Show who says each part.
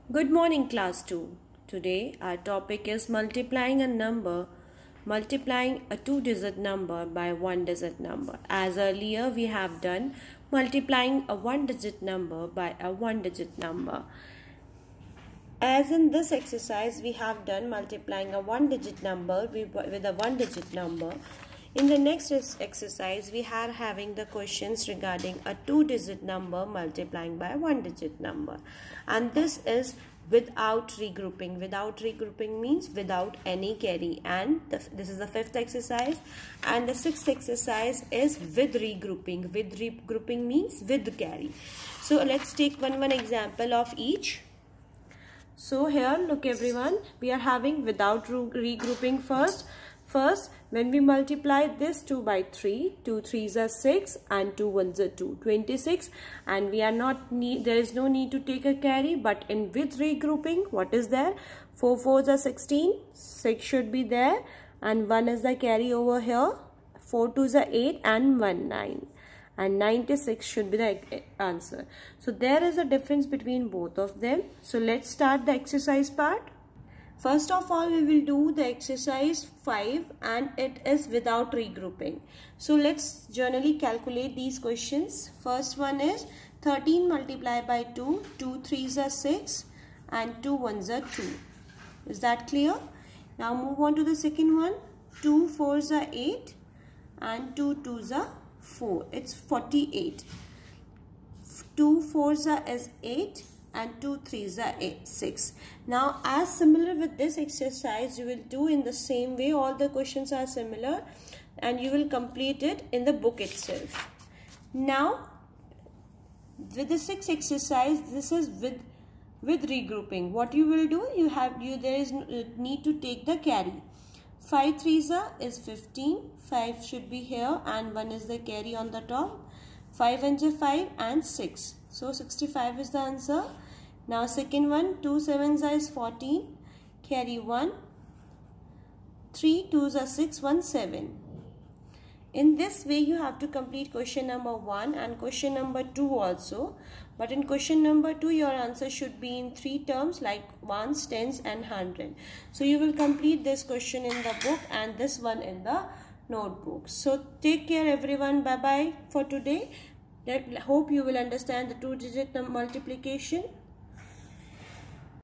Speaker 1: Good morning, class 2. Today our topic is multiplying a two-digit number by one-digit number. As earlier we have done multiplying a one-digit number by a one-digit number. As in this exercise we have done multiplying a one-digit number with a one-digit number. In the next exercise, we are having the questions regarding a two-digit number multiplying by a one-digit number. And this is without regrouping. Without regrouping means without any carry. And this is the fifth exercise. And the sixth exercise is with regrouping. With regrouping means with carry. So let's take one example of each. So here, look everyone, we are having without regrouping first. First, when we multiply this 2 by 3, 2 3s are 6 and 2 1s are 2, 26, and we are there is no need to take a carry, but in with regrouping, what is there? 4 4s are 16, 6 should be there, and 1 is the carry over here, 4 2s are 8 and 1 9. And 96 should be the answer. So there is a difference between both of them. So let's start the exercise part. First of all, we will do the exercise 5 and it is without regrouping. So let's generally calculate these questions. First one is 13 multiplied by 2. 2 3s are 6 and 2 1s are 2. Is that clear? Now move on to the second one. 2 4s are 8 and 2 2s are 4. It's 48. 2 4s are 8 and 2 3s are 6. Now as similar with this exercise, you will do in the same way. All the questions are similar and you will complete it in the book itself. Now with the sixth exercise, this is with regrouping. What you will do, there is need to take the carry. 5 3s is 15, 5 should be here and 1 is the carry on the top. 5 1s are 5 and 6. So 65 is the answer. Now second one, 2 7s is 14, carry 1. 3 2s are 6, 1 7. In this way you have to complete question number 1 and question number 2 also. But in question number 2 your answer should be in 3 terms like ones, tens and 100. So you will complete this question in the book and this one in the notebook. So take care everyone. Bye bye for today. Hope you will understand the two-digit multiplication.